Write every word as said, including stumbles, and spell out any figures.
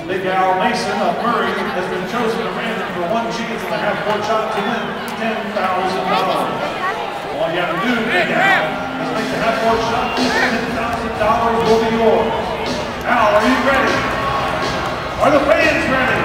Big Al Mason of Murray has been chosen to random for one chance in the half-court shot to win ten thousand dollars. All you have to do, Big Al, is make the half-court shot. ten thousand dollars will be yours. Al, are you ready? Are the fans ready?